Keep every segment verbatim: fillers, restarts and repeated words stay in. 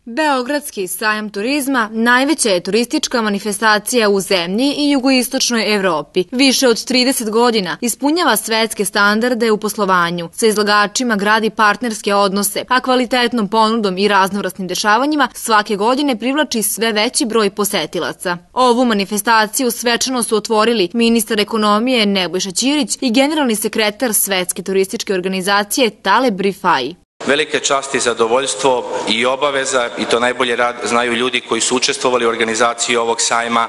Beogradski sajam turizma najveća je turistička manifestacija u zemlji i jugoistočnoj Evropi. Više od trideset godina ispunjava svetske standarde u poslovanju, sa izlagačima gradi partnerske odnose, a kvalitetnom ponudom i raznovrsnim dešavanjima svake godine privlači sve veći broj posetilaca. Ovu manifestaciju svečano su otvorili ministar ekonomije Nebojša Ćirić i generalni sekretar Svetske turističke organizacije Taleb Rifai. Velike časti, zadovoljstvo i obaveza, i to najbolje znaju ljudi koji su učestvovali u organizaciji ovog sajma,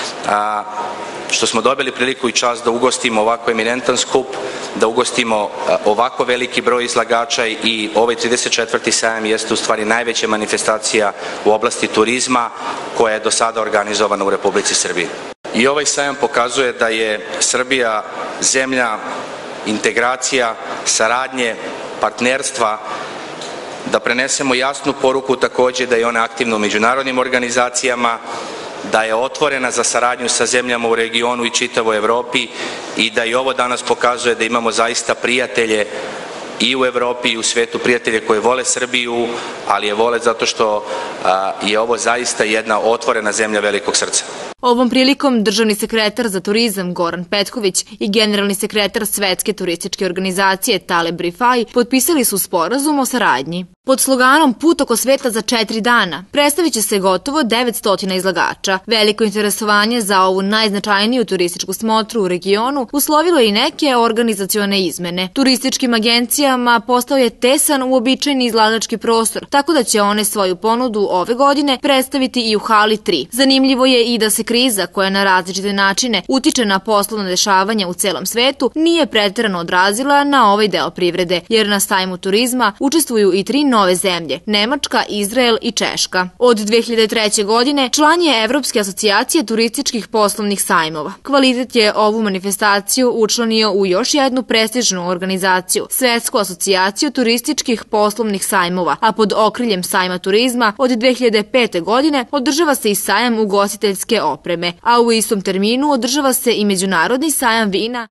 što smo dobili priliku i čast da ugostimo ovako eminentan skup, da ugostimo ovako veliki broj izlagača i ovaj trideset četvrti sajam jeste u stvari najveća manifestacija u oblasti turizma koja je do sada organizovana u Republici Srbiji. I ovaj sajam pokazuje da je Srbija zemlja integracija, saradnje, partnerstva, da prenesemo jasnu poruku takođe da je ona aktivna u međunarodnim organizacijama, da je otvorena za saradnju sa zemljama u regionu i čitavoj Evropi i da i ovo danas pokazuje da imamo zaista prijatelje i u Evropi i u svetu, prijatelje koje vole Srbiju, ali je vole zato što je ovo zaista jedna otvorena zemlja velikog srca. Ovom prilikom državni sekretar za turizam Goran Petković i generalni sekretar Svetske turističke organizacije Taleb Rifai potpisali su sporazum o saradnji. Pod sloganom Put oko sveta za četiri dana predstavit će se gotovo devetsto izlagača. Veliko interesovanje za ovu najznačajniju turističku smotru u regionu uslovilo je i neke organizacione izmene. Turističkim agencijama postao je tesan uobičajeni izlagački prostor, tako da će one svoju ponudu ove godine predstaviti i u hali tri. Zanimljivo je i da se kriza, koja na različite načine utiče na poslovna dešavanja u celom svetu, nije preterano odrazila na ovaj deo privrede, jer na sajmu turizma učestvuju i tri nove zemlje, Nemačka, Izrael i Češka. Od dve hiljade treće. godine član je Evropske asocijacije turističkih poslovnih sajmova. Kvalitet je ovu manifestaciju učlanio u još jednu prestižnu organizaciju, Svetsku asocijaciju turističkih poslovnih sajmova, a pod okriljem sajma turizma od dve hiljade pete. godine održava se i sajam ugostiteljske opreme, a u istom terminu održava se i međunarodni sajam vina